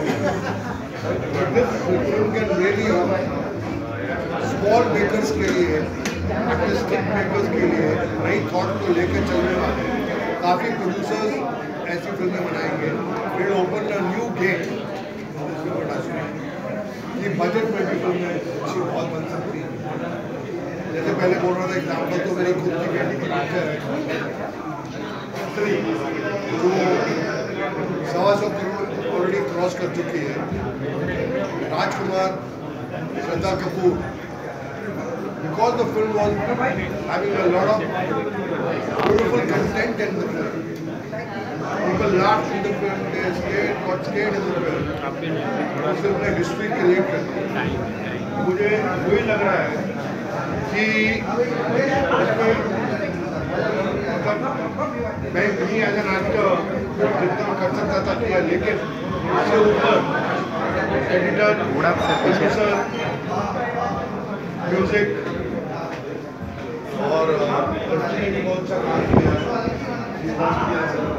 Film can really small makers के लिए, artistic makers के लिए नई थॉट को लेकर चलने वाले काफ़ी प्रोड्यूसर्स ऐसी फिल्में बनाएंगे। It open a new gate कि बजट में भी फिल्में अच्छी बहुत बन सकती हैं। जैसे पहले बोल रहा था एग्जाम्पल, तो मेरी खुद की बेटी की पिक्चर है जो 125 करोड़ ऑलरेडी क्रॉस कर चुकी है। Rajkumar, Shraddha Kapoor, because the film was having a lot of beautiful content in the film. People laughed in the film, they got scared in the film. उस फिल्म ने हिस्ट्री क्रिएट कर दी। मुझे वही लग रहा है कि मैं भी एज एन एक्टर जितना कर सकता था किया, लेकिन उसके ऊपर एडिटर, प्रोड्यूसर, म्यूजिक और बहुत अच्छा काम किया।